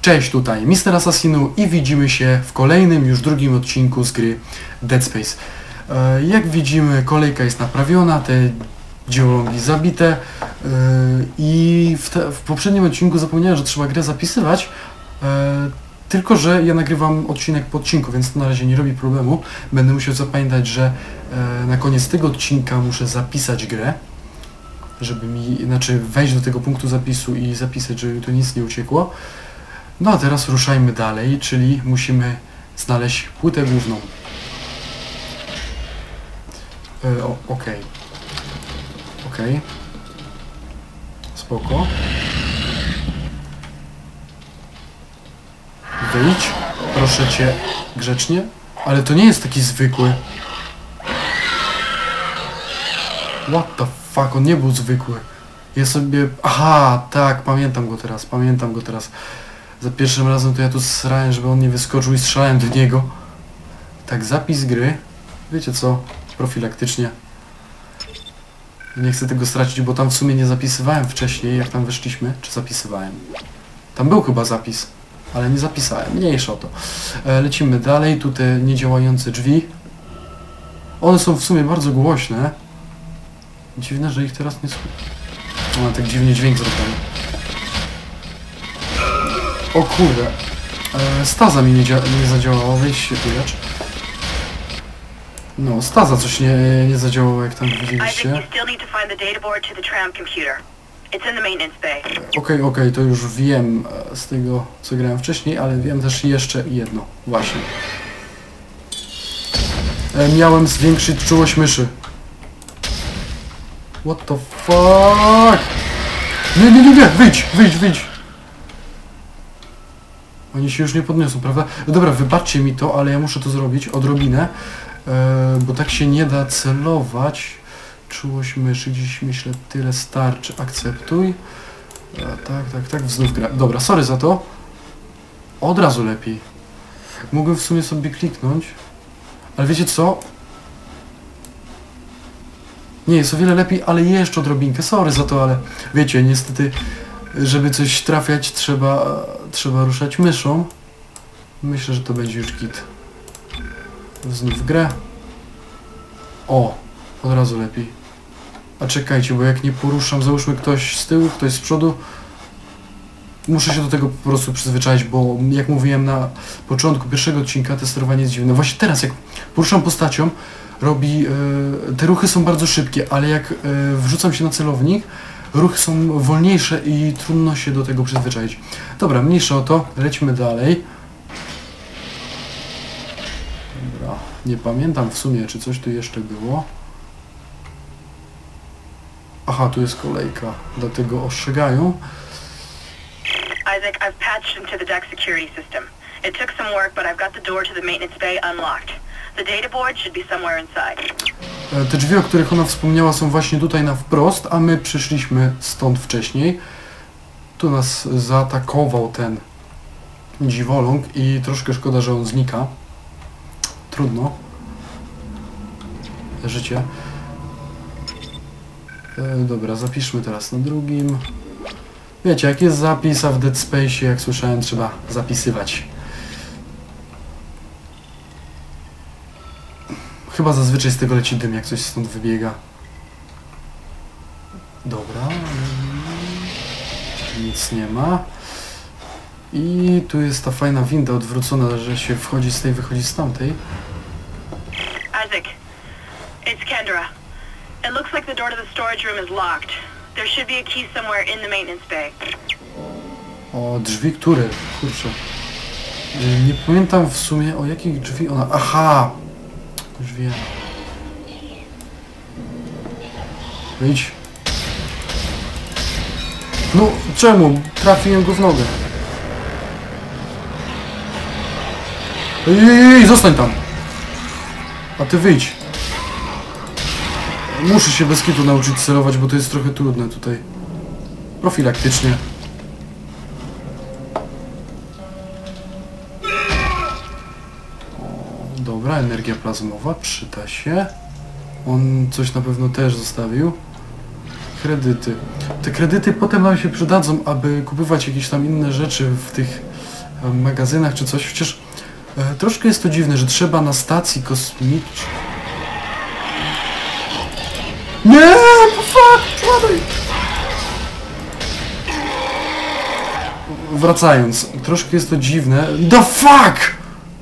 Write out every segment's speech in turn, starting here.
Cześć, tutaj Mr. Assassinu i widzimy się w kolejnym, już drugim odcinku z gry Dead Space. Jak widzimy, kolejka jest naprawiona, te geolongi zabite i w poprzednim odcinku zapomniałem, że trzeba grę zapisywać, tylko że ja nagrywam odcinek po odcinku, więc to na razie nie robi problemu. Będę musiał zapamiętać, że na koniec tego odcinka muszę zapisać grę, żeby mi, wejść do tego punktu zapisu i zapisać, żeby mi tu nic nie uciekło. No a teraz ruszajmy dalej, czyli musimy znaleźć płytę główną. Okej. Spoko. Wyjdź, proszę cię, grzecznie. Ale to nie jest taki zwykły. What the fuck, on nie był zwykły. Ja sobie... Aha, tak, pamiętam go teraz. Za pierwszym razem to ja tu srałem, żeby on nie wyskoczył i strzelałem do niego. Tak, zapis gry. Wiecie co? Profilaktycznie. Nie chcę tego stracić, bo tam w sumie nie zapisywałem wcześniej, jak tam weszliśmy. Czy zapisywałem? Tam był chyba zapis, ale nie zapisałem. Mniejsza o to. Lecimy dalej. Tu te niedziałające drzwi. One są w sumie bardzo głośne. Dziwne, że ich teraz nie słyszę. One tak dziwnie dźwięk zrobią. O kurde. Staza mi nie zadziałała. Weź się tu lecz. No, staza coś nie zadziałało, jak tam widzieliście. Okej, to już wiem z tego, co grałem wcześniej, ale wiem też jeszcze jedno. Właśnie. Miałem zwiększyć czułość myszy. What the fuck? Nie, wyjdź. Oni się już nie podniosą, prawda? No dobra, wybaczcie mi to, ale ja muszę to zrobić odrobinę, bo tak się nie da celować. Czułość myszy, gdzieś myślę tyle starczy. Akceptuj. Tak, znów gra. Dobra, sorry za to. Od razu lepiej. Mogłem w sumie sobie kliknąć, ale wiecie co? Nie, jest o wiele lepiej, ale jeszcze odrobinkę. Sorry za to, ale wiecie, niestety, żeby coś trafiać, trzeba ruszać myszą. Myślę, że to będzie już git. Znów grę. O, od razu lepiej. A czekajcie, bo jak nie poruszam, załóżmy ktoś z tyłu, ktoś z przodu, muszę się do tego po prostu przyzwyczaić, bo jak mówiłem na początku pierwszego odcinka, te sterowanie jest dziwne. Właśnie teraz, jak poruszam postacią, robi... te ruchy są bardzo szybkie, ale jak wrzucam się na celownik, ruchy są wolniejsze i trudno się do tego przyzwyczaić. Dobra, mniejsza o to, lećmy dalej. Dobra, nie pamiętam w sumie, czy coś tu jeszcze było. Aha, tu jest kolejka, dlatego ostrzegają. Isaac, I've patched into the deck security system. It took some work, but I've got the door to the maintenance bay unlocked. The data board should be somewhere inside. Te drzwi, o których ona wspomniała, są właśnie tutaj na wprost, a my przyszliśmy stąd wcześniej. Tu nas zaatakował ten dziwoląg i troszkę szkoda, że on znika. Trudno. Życie. Dobra, zapiszmy teraz na drugim. Wiecie, jak jest zapis, a w Dead Space, jak słyszałem, trzeba zapisywać. Chyba zazwyczaj z tego leci dym, jak coś stąd wybiega. Dobra. Nic nie ma. I tu jest ta fajna winda odwrócona, że się wchodzi z tej, wychodzi z tamtej. Isaac, it's Kendra. It looks like the door to the storage room is locked. There should be a key somewhere in the maintenance bay. O, drzwi które? Kurczę. Nie pamiętam w sumie, o jakich drzwi ona... Aha! Już wiem. Wyjdź. No, czemu? Trafiłem go w nogę. Ej, zostań tam! A ty wyjdź. Muszę się bez kitu nauczyć celować, bo to jest trochę trudne tutaj. Profilaktycznie. Dobra, energia plazmowa, przyda się. On coś na pewno też zostawił. Kredyty. Te kredyty potem nam się przydadzą, aby kupować jakieś tam inne rzeczy w tych magazynach czy coś. Przecież troszkę jest to dziwne, że trzeba na stacji kosmicznej... Nie! Fuck! Ładuj! Wracając, troszkę jest to dziwne. The fuck!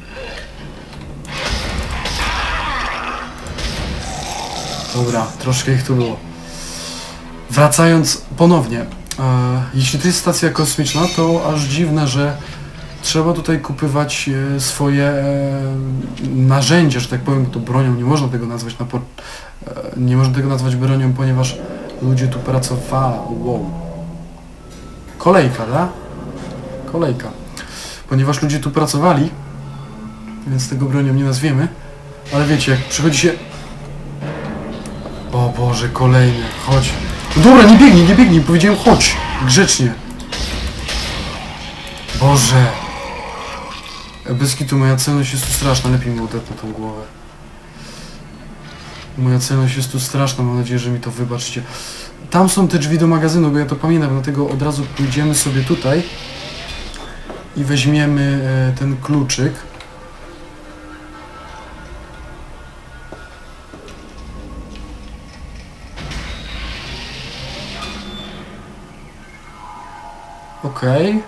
Dobra, troszkę ich tu było. Wracając ponownie, jeśli to jest stacja kosmiczna, to aż dziwne, że trzeba tutaj kupywać swoje narzędzia, że tak powiem, to bronią. Nie można tego nazwać nie można tego nazwać bronią, ponieważ ludzie tu pracowali. Wow. Kolejka, tak? Kolejka. Ponieważ ludzie tu pracowali, więc tego bronią nie nazwiemy, ale wiecie, jak przychodzi się... O Boże, kolejny, chodź. No dobra, nie biegnij, powiedziałem chodź, grzecznie. Boże. Bez kitu, moja celność jest tu straszna, lepiej mi odetnę tą głowę. Moja celność jest tu straszna, mam nadzieję, że mi to wybaczycie. Tam są te drzwi do magazynu, bo ja to pamiętam, dlatego od razu pójdziemy sobie tutaj i weźmiemy ten kluczyk. Okej.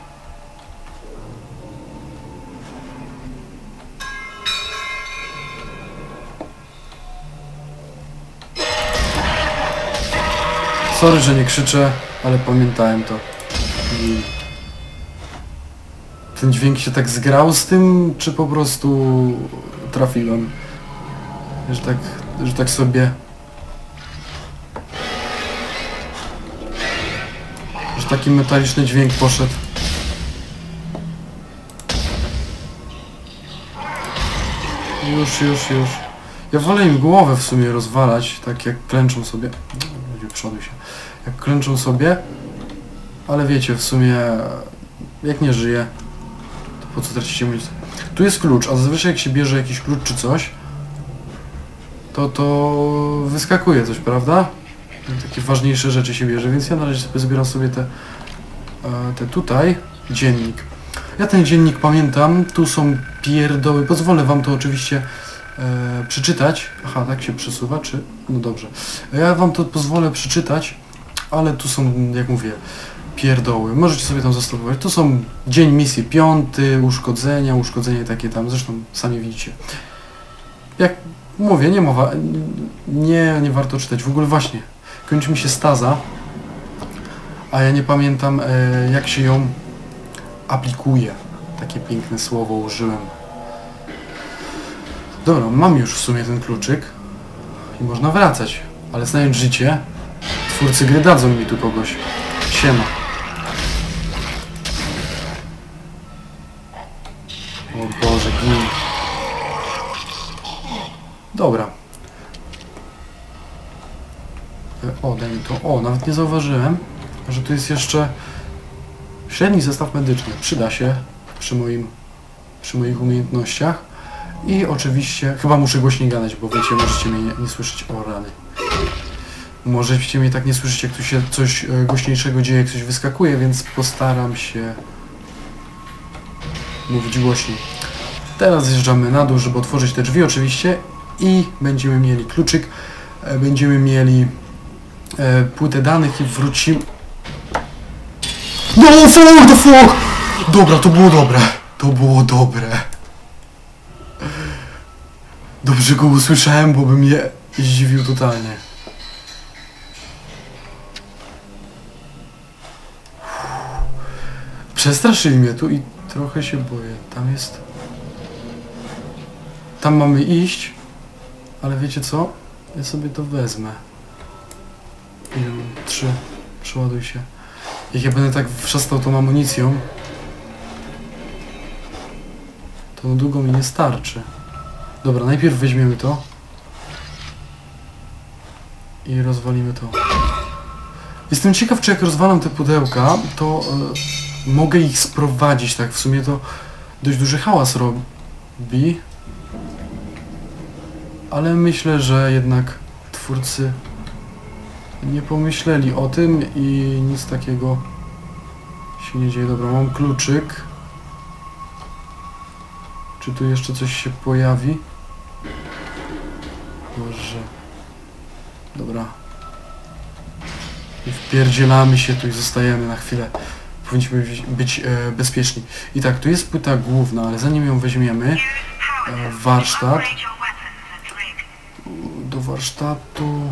Sorry, że nie krzyczę, ale pamiętałem to. I ten dźwięk się tak zgrał z tym, czy po prostu trafiłem? Że tak sobie... Że taki metaliczny dźwięk poszedł. Już. Ja wolę im głowę w sumie rozwalać, tak jak klęczą sobie. Przoduj się. Jak klęczą sobie, ale wiecie, w sumie jak nie żyje, to po co tracicie amunicję? Tu jest klucz, a zazwyczaj jak się bierze jakiś klucz czy coś, to wyskakuje coś, prawda? Takie ważniejsze rzeczy się bierze, więc ja na razie sobie zbieram sobie te tutaj, dziennik. Ja ten dziennik pamiętam, tu są pierdoły, pozwolę wam to oczywiście przeczytać. Aha, tak się przesuwa, czy... No dobrze. Ja wam to pozwolę przeczytać, ale tu są, jak mówię, pierdoły. Możecie sobie tam zastosować. Tu są dzień misji 5, uszkodzenia takie tam, zresztą sami widzicie. Jak mówię, nie warto czytać. W ogóle właśnie, kończy mi się staza, a ja nie pamiętam jak się ją aplikuje. Takie piękne słowo użyłem. Dobra, mam już w sumie ten kluczyk i można wracać, ale znając życie, twórcy gry dadzą mi tu kogoś. Siema. O Boże, gin. Dobra. O, daj mi to. O, nawet nie zauważyłem, że tu jest jeszcze średni zestaw medyczny. Przyda się przy moich umiejętnościach. I oczywiście, chyba muszę głośniej gadać, bo wiecie, możecie mnie nie słyszeć. O rany. Możecie mnie tak nie słyszeć, jak tu się coś głośniejszego dzieje, jak coś wyskakuje, więc postaram się mówić głośniej. Teraz zjeżdżamy na dół, żeby otworzyć te drzwi oczywiście i będziemy mieli kluczyk, będziemy mieli płytę danych i wrócimy... No fuck the fuck! Dobra, to było dobre. To było dobre. Dobrze go usłyszałem, bo by mnie zdziwił totalnie. Przestraszyli mnie tu i trochę się boję. Tam jest... Tam mamy iść, ale wiecie co? Ja sobie to wezmę. 3. Przeładuj się. Jak ja będę tak wrzastał tą amunicją, to na długo mi nie starczy. Dobra, najpierw weźmiemy to i rozwalimy to. Jestem ciekaw, czy jak rozwalam te pudełka, to mogę ich sprowadzić, tak? W sumie to dość duży hałas robi. Ale myślę, że jednak twórcy nie pomyśleli o tym i nic takiego się nie dzieje. Dobra, mam kluczyk. Czy tu jeszcze coś się pojawi? Boże. Dobra. I wpierdzielamy się tu i zostajemy na chwilę. Powinniśmy być bezpieczni. I tak, tu jest płyta główna, ale zanim ją weźmiemy, warsztat. Do warsztatu...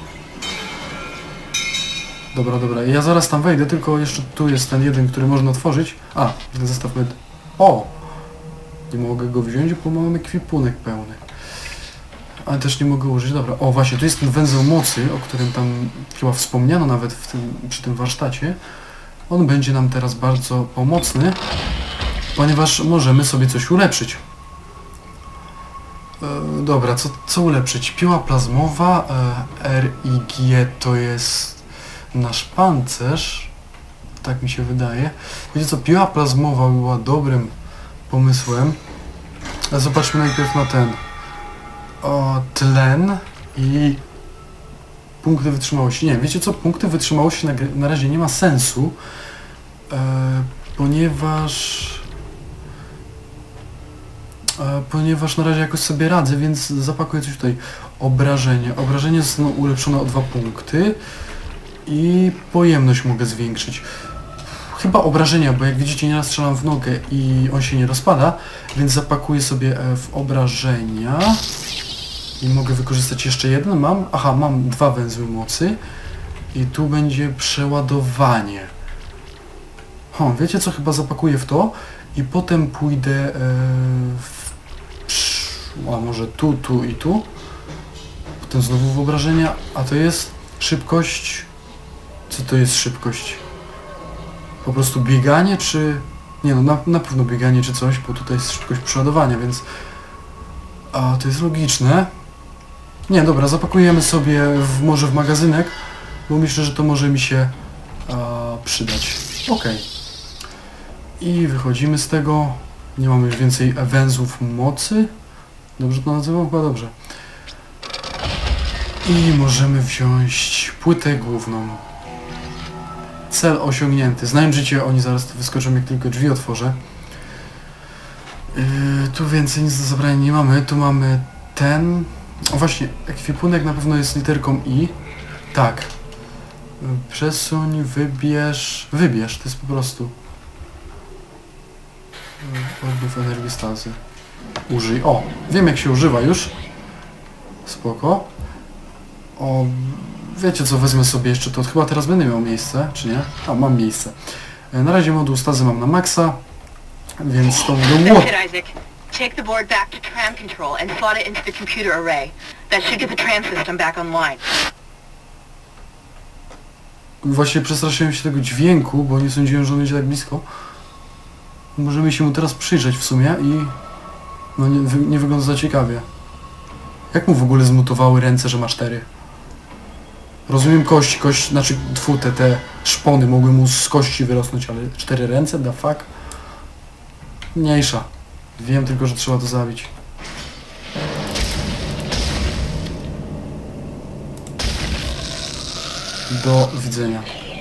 Dobra, dobra. Ja zaraz tam wejdę, tylko jeszcze tu jest ten jeden, który można otworzyć. A, zestaw med... O! Nie mogę go wziąć, bo mam ekwipunek pełny. Ale też nie mogę użyć. Dobra, o właśnie, tu jest ten węzeł mocy, o którym tam chyba wspomniano nawet przy tym warsztacie. On będzie nam teraz bardzo pomocny, ponieważ możemy sobie coś ulepszyć. Dobra, co ulepszyć? Piła plazmowa, RIG to jest nasz pancerz. Tak mi się wydaje. Wiecie co, piła plazmowa była dobrym pomysłem. Ale zobaczmy najpierw na ten. Tlen i punkty wytrzymałości. Nie, wiecie co? Punkty wytrzymałości na razie nie ma sensu, ponieważ na razie jakoś sobie radzę, więc zapakuję coś tutaj. Obrażenie. Obrażenie zostaną ulepszone o 2 punkty i pojemność mogę zwiększyć. Chyba obrażenia, bo jak widzicie nieraz strzelam w nogę i on się nie rozpada, więc zapakuję sobie w obrażenia. I mogę wykorzystać jeszcze jeden. Mam 2 węzły mocy. I tu będzie przeładowanie. Wiecie co? Chyba zapakuję w to. I potem pójdę a może tu i tu. Potem znowu wyobrażenia. A to jest szybkość. Co to jest szybkość? Po prostu bieganie, czy... Nie no, na pewno bieganie czy coś, bo tutaj jest szybkość przeładowania, więc... A, to jest logiczne. Nie, dobra, zapakujemy sobie może w magazynek, bo myślę, że to może mi się przydać. Okej. I wychodzimy z tego. Nie mamy już więcej węzłów mocy. Dobrze to nazywam? Chyba dobrze. I możemy wziąć płytę główną. Cel osiągnięty. Znając życie, oni zaraz wyskoczą, jak tylko drzwi otworzę. Tu więcej nic do zabrania nie mamy. Tu mamy ten... O właśnie, ekwipunek na pewno jest literką I. Tak. Przesuń, wybierz... Wybierz, to jest po prostu... Odbów energii stazy. Użyj. O, wiem jak się używa już. Spoko. O, wiecie co, wezmę sobie jeszcze to. Chyba teraz będę miał miejsce, czy nie? A, mam miejsce. Na razie moduł stazy mam na maksa, więc to będę młot. Take the board back to tram control and slot it into the computer array. That should get the tram system back online. Właśnie przestraszyłem się tego dźwięku, bo nie sądziłem, że on będzie tak blisko. Możemy się mu teraz przyjrzeć w sumie i... No nie wygląda za ciekawie. Jak mu w ogóle zmutowały ręce, że ma 4? Rozumiem kość, znaczy te szpony mogły mu z kości wyrosnąć, ale 4 ręce? The fuck? Mniejsza. Wiem tylko, że trzeba to zabić. Do widzenia.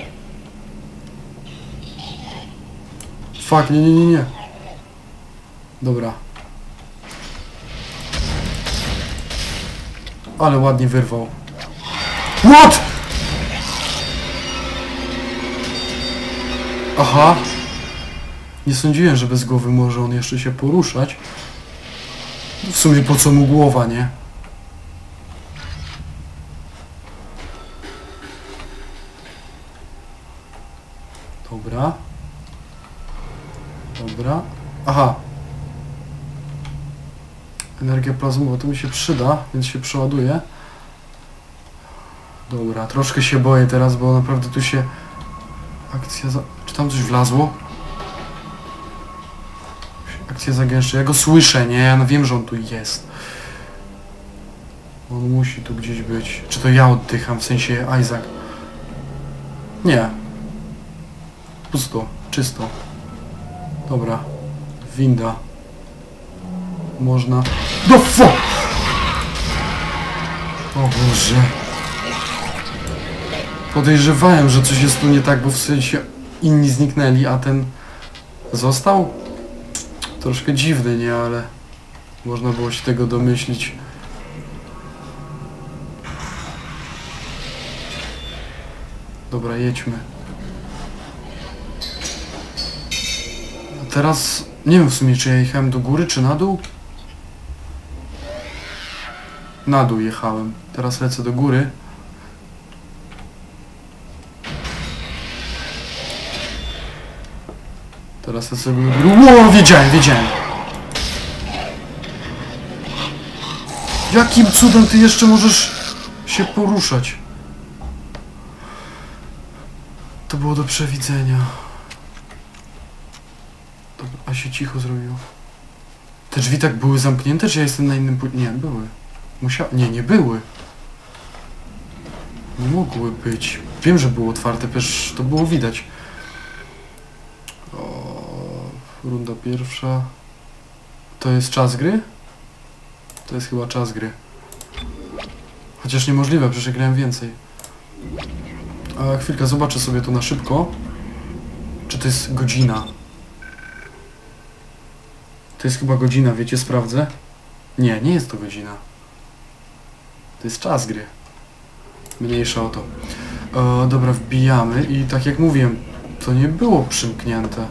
Fuck, nie. Dobra. Ale ładnie wyrwał. What? Aha. Nie sądziłem, że bez głowy może on jeszcze się poruszać. W sumie po co mu głowa, nie? Dobra. Dobra. Aha. Energia plazmowa, to mi się przyda, więc się przeładuje. Dobra, troszkę się boję teraz, bo naprawdę tu się... Akcja za... Czy tam coś wlazło? Akcja zagęszcza. Ja go słyszę, nie? Ja wiem, że on tu jest. On musi tu gdzieś być. Czy to ja oddycham, w sensie Isaac? Nie. Pusto. Czysto. Dobra. Winda. Można... No fuck! O Boże. Podejrzewałem, że coś jest tu nie tak, bo w sensie inni zniknęli, a ten został? Troszkę dziwny, nie? Ale Można było się tego domyślić. Dobra, jedźmy. A teraz... Nie wiem w sumie, czy ja jechałem do góry, czy na dół? Na dół jechałem. Teraz lecę do góry. Teraz lecę do góry. Ło, wiedziałem! Jakim cudem ty jeszcze możesz się poruszać? To było do przewidzenia. Dobra, a się cicho zrobiło. Te drzwi tak były zamknięte, czy ja jestem na innym... Nie, były. Nie były. Nie mogły być. Wiem, że było otwarte, przecież to było widać. O, runda pierwsza. To jest czas gry? To jest chyba czas gry. Chociaż niemożliwe, przecież grałem więcej. A chwilkę, zobaczę sobie to na szybko. Czy to jest godzina? To jest chyba godzina, wiecie, sprawdzę. Nie, nie jest to godzina. To jest czas gry. Mniejsza o to. Dobra, wbijamy i tak jak mówiłem, to nie było przymknięte.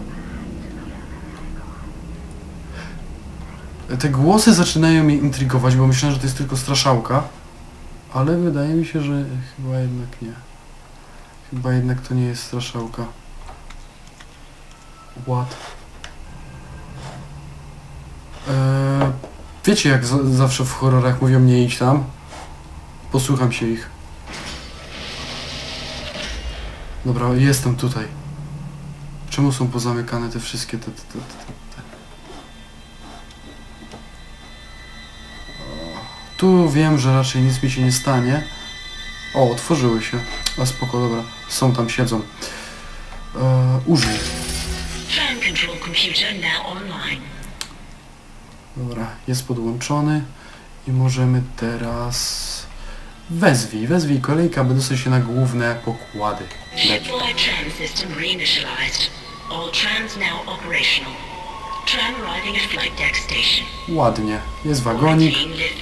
Te głosy zaczynają mnie intrygować, bo myślałem, że to jest tylko straszałka. Ale wydaje mi się, że chyba jednak nie. Chyba jednak to nie jest straszałka. What? Wiecie, jak zawsze w horrorach mówią, nie idź tam? Posłucham się ich. Dobra, jestem tutaj. Czemu są pozamykane te wszystkie te... Tu wiem, że raczej nic mi się nie stanie. O, otworzyły się. A spoko, dobra. Są tam, siedzą. Użyj. Dobra, jest podłączony. I możemy teraz... Wezwij kolejkę, aby dostać się na główne pokłady. Ładnie. Jest wagonik.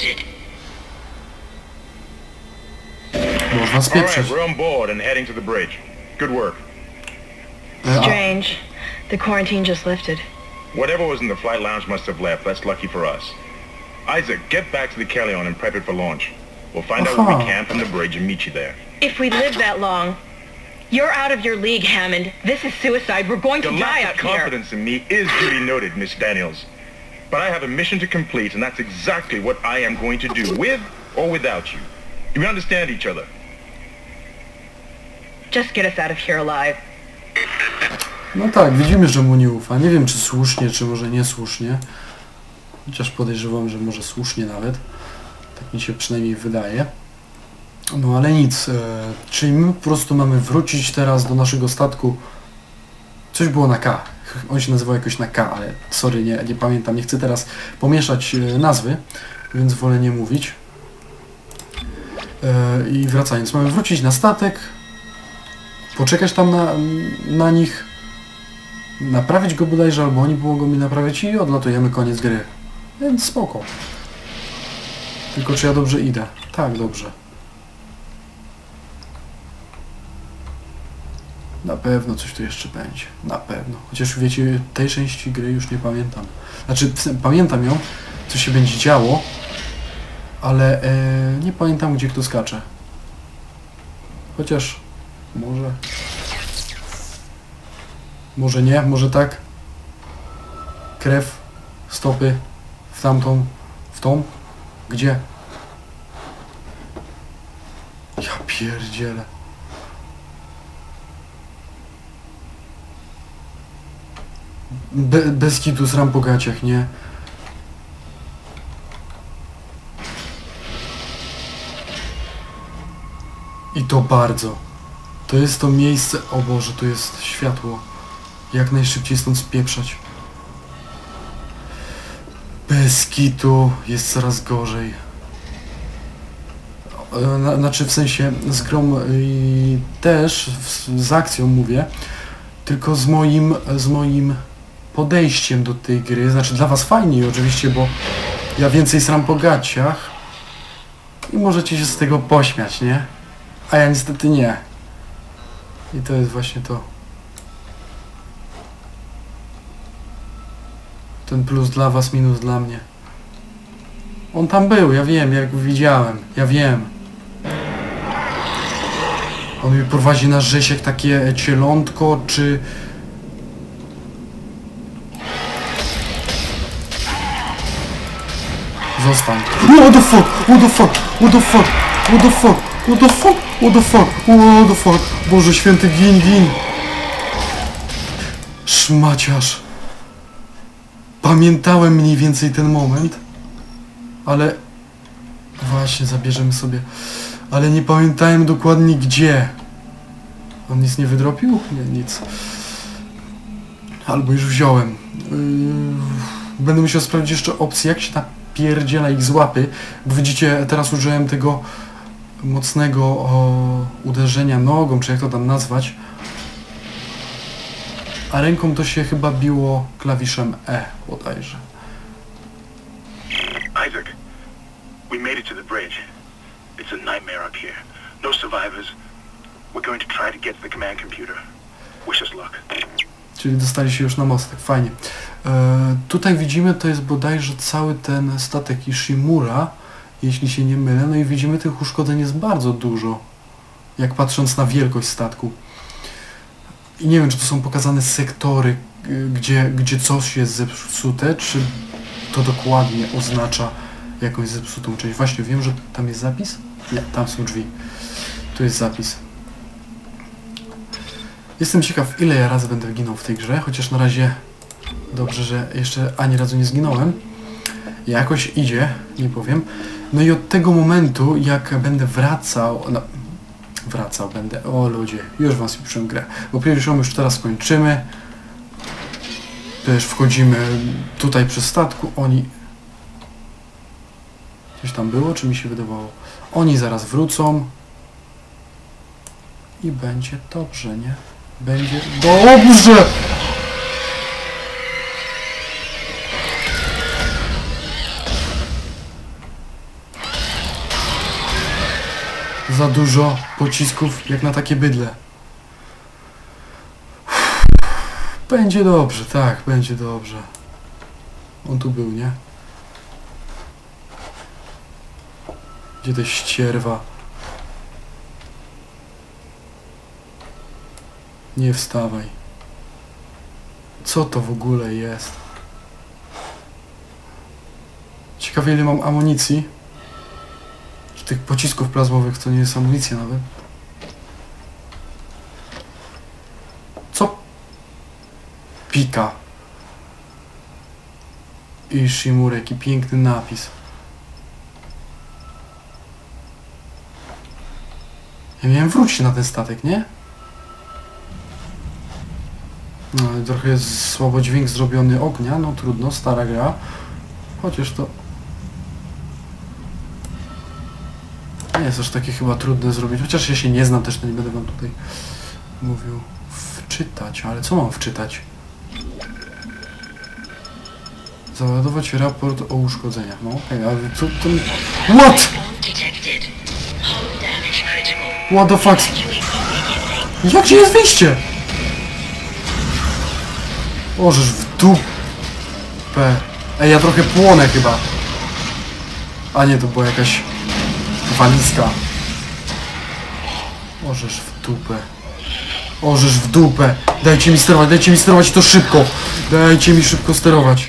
Można spieprzeć. Strange. The quarantine just lifted. Whatever was in the flight lounge must have left. That's lucky for us. Isaac, get back to the Kellion and prep it for launch. We'll find out where we camp on the bridge and meet you there. If we live that long, you're out of your league, Hammond. This is suicide. We're going to Your die lack up of here. confidence in me is duly noted, Miss Daniels. But I have a mission to complete, and that's exactly what I am going to do, with or without you. Do we understand each other? Just get us out of here alive. No tak, widzimy, że mu nie ufa. Nie wiem, czy słusznie, czy może niesłusznie. Chociaż podejrzewam, że może słusznie nawet. Tak mi się przynajmniej wydaje. No ale nic. Czyli my po prostu mamy wrócić teraz do naszego statku. Coś było na K. On się nazywał jakoś na K, ale sorry, nie pamiętam. Nie chcę teraz pomieszać nazwy, więc wolę nie mówić. I wracając, mamy wrócić na statek. Poczekać tam na nich. Naprawić go bodajże, albo oni mogą mi naprawić i odlatujemy, koniec gry. Więc spoko. Tylko czy ja dobrze idę? Tak, dobrze. Na pewno coś tu jeszcze będzie. Na pewno. Chociaż wiecie, tej części gry już nie pamiętam. Znaczy, pamiętam ją, co się będzie działo, ale nie pamiętam, gdzie kto skacze. Chociaż może... Może nie, może tak. Krew, stopy, w tamtą, w tą. Gdzie? Ja pierdzielę. Bez kitu sram po gaciach, nie? I to bardzo. To jest to miejsce... O Boże, tu jest światło. Jak najszybciej stąd spieprzać. Bez kitu jest coraz gorzej. Znaczy w sensie z grą i też z akcją mówię. Tylko z moim podejściem do tej gry. Znaczy dla was fajniej oczywiście, bo Ja więcej sram po gaciach. I możecie się z tego pośmiać, nie? A ja niestety nie. I to jest właśnie to. Ten plus dla was, minus dla mnie. On tam był, ja wiem, jak widziałem. Ja wiem. On mi prowadzi na rzesiek takie cielątko, czy... Zostań. What the fuck? What the fuck? What the fuck? What the fuck? What the fuck? What the fuck? What the fuck? Boże święty, gin, gin. Szmaciarz. Pamiętałem mniej więcej ten moment. Ale... Właśnie, zabierzemy sobie. Ale nie pamiętałem dokładnie gdzie. On nic nie wydropił? Nie, nic. Albo już wziąłem. Będę musiał sprawdzić jeszcze opcję, jak się napierdziela ich z łapy. Bo widzicie, teraz użyłem tego mocnego uderzenia nogą, czy jak to tam nazwać. A ręką to się chyba biło klawiszem E bodajże. Isaac, we made it to the bridge. It's a nightmare up here. No survivors. We're going to try to get to the command computer. Wish us luck. Czyli dostali się już na mostek, fajnie. Tutaj widzimy, to jest bodajże cały ten statek Ishimura, jeśli się nie mylę. No i widzimy, tych uszkodzeń jest bardzo dużo, jak patrząc na wielkość statku. I nie wiem, czy to są pokazane sektory, gdzie coś jest zepsute, czy to dokładnie oznacza jakąś zepsutą część. Właśnie wiem, że tam jest zapis? Nie, tam są drzwi. Tu jest zapis. Jestem ciekaw, ile ja razy będę ginął w tej grze, chociaż na razie dobrze, że jeszcze ani razu nie zginąłem. Jakoś idzie, nie powiem. No i od tego momentu, jak będę wracał... No, wracał będę... O ludzie, już wam spieprzę grę. Bo pierwszą już teraz kończymy. Też wchodzimy tutaj przy statku. Oni... Coś tam było, czy mi się wydawało? Oni zaraz wrócą. I będzie dobrze, nie? Będzie dobrze! Za dużo pocisków jak na takie bydle. Będzie dobrze, tak, będzie dobrze. On tu był, nie? Gdzie te ścierwa? Nie wstawaj. Co to w ogóle jest? Ciekawe, ile mam amunicji. Tych pocisków plazmowych, to nie jest amunicja nawet. Co? Pika. Ishimura, jaki piękny napis. Ja miałem wrócić na ten statek, nie? No, trochę jest słabo dźwięk zrobiony ognia, no trudno, stara gra. Chociaż to... Nie jest aż takie chyba trudne zrobić, chociaż ja się nie znam, też to nie będę wam tutaj mówił. Wczytać, ale co mam wczytać? Załadować raport o uszkodzeniach, no okej, ale co to... What? What the fuck? Jak gdzie jest wyjście? Ożeż w dupę. Ej, ja trochę płonę chyba. A nie, to była jakaś walizka. Ożeż w dupę. Ożeż w dupę. Dajcie mi sterować to szybko. Dajcie mi szybko sterować.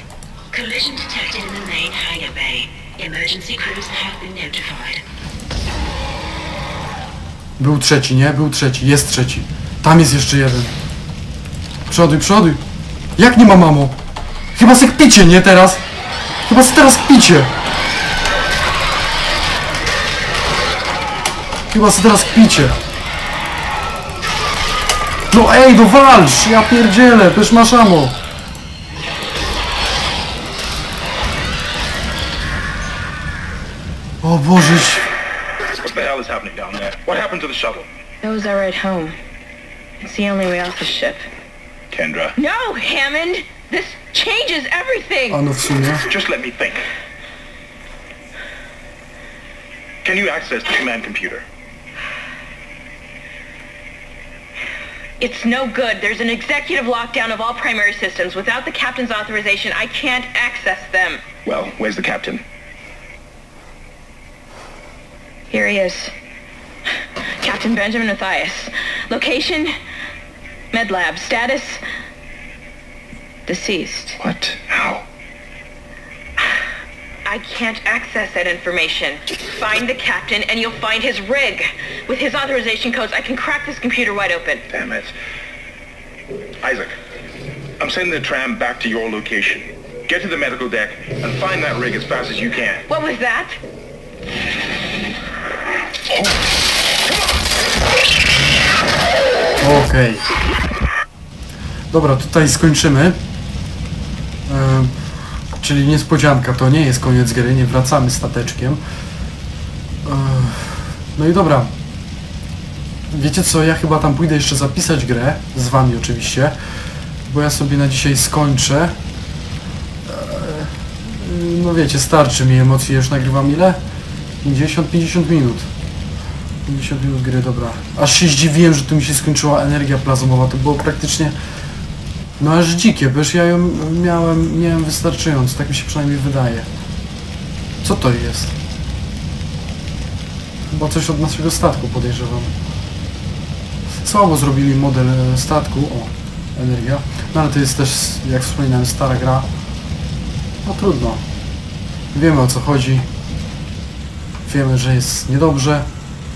Był trzeci, nie? Był trzeci. Jest trzeci. Tam jest jeszcze jeden. Przoduj, przoduj. Jak nie ma, mamo? Chyba se kpicie, nie teraz? Chyba se teraz kpicie. Chyba se teraz kpicie. No ej, no walcz! Ja pierdzielę, też masz amo. O Boże. What the hell is happening down there? What happened to the shuttle? That was our ride home. It's the only way off the ship. Kendra, No, Hammond! This changes everything! A no w sumie. just let me think. Can you access the command computer? It's no good. There's an executive lockdown of all primary systems. Without the captain's authorization, I can't access them. Well, where's the captain? Here he is. Captain Benjamin Mathias. Location? Med lab. Status? Deceased. What? How? I can't access that information. Find the captain and you'll find his rig. With his authorization codes, I can crack this computer wide open. Damn it. Isaac, I'm sending the tram back to your location. Get to the medical deck and find that rig as fast as you can. What was that? Okej. Dobra, tutaj skończymy. Czyli niespodzianka, to nie jest koniec gry, nie wracamy stateczkiem. No i dobra. Wiecie co, ja chyba tam pójdę jeszcze zapisać grę, z wami oczywiście, bo ja sobie na dzisiaj skończę. No wiecie, starczy mi emocji, już nagrywam ile? 50 minut. 50 minut gry, dobra. Aż się zdziwiłem, że tu mi się skończyła energia plazmowa, to było praktycznie... No aż dzikie, bo już ja ją miałem wystarczająco, tak mi się przynajmniej wydaje. Co to jest? Chyba coś od naszego statku, podejrzewam. Słabo zrobili model statku. O, energia. No ale to jest też, jak wspominałem, stara gra. No trudno. Wiemy, o co chodzi. Wiemy, że jest niedobrze.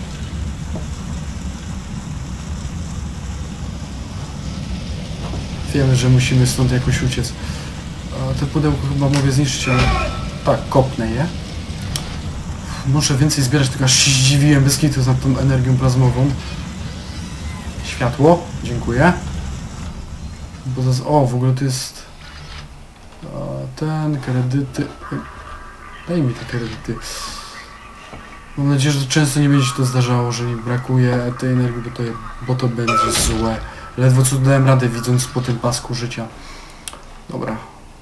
Wiemy, że musimy stąd jakoś uciec. A te pudełko chyba mogę zniszczyć, ale... Tak, kopnę je. Muszę więcej zbierać, tylko aż się zdziwiłem bez kitu nad tą energią plazmową. Światło, dziękuję. Bo to, o, w ogóle to jest... Ten, kredyty... Daj mi te kredyty. Mam nadzieję, że często nie będzie się to zdarzało, że mi brakuje tej energii, bo to będzie złe. Ledwo co dałem radę, widząc po tym pasku życia. Dobra.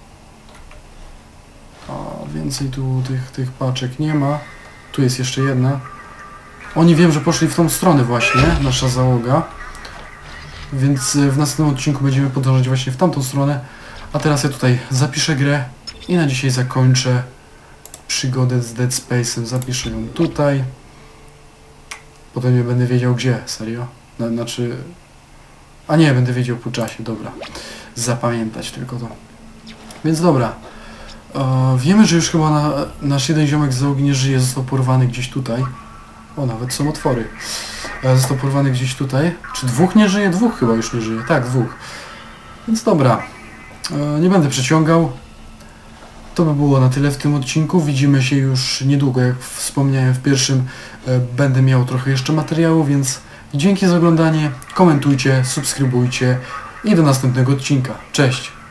A więcej tu tych paczek nie ma. Tu jest jeszcze jedna. Oni wiem, że poszli w tą stronę właśnie, nasza załoga. Więc w następnym odcinku będziemy podążać właśnie w tamtą stronę. A teraz ja tutaj zapiszę grę i na dzisiaj zakończę przygodę z Dead Space'em. Zapiszę ją tutaj. Potem nie będę wiedział gdzie, serio. Znaczy... A nie, będę wiedział po czasie, dobra. Zapamiętać tylko to. Więc dobra. Wiemy, że już chyba nasz jeden ziomek z załogi nie żyje, został porwany gdzieś tutaj. O, nawet są otwory. Został porwany gdzieś tutaj. Czy dwóch nie żyje? Dwóch chyba już nie żyje. Tak, dwóch. Więc dobra. Nie będę przeciągał. To by było na tyle w tym odcinku. Widzimy się już niedługo, jak wspomniałem w pierwszym. Będę miał trochę jeszcze materiału, więc dzięki za oglądanie. Komentujcie, subskrybujcie i do następnego odcinka. Cześć!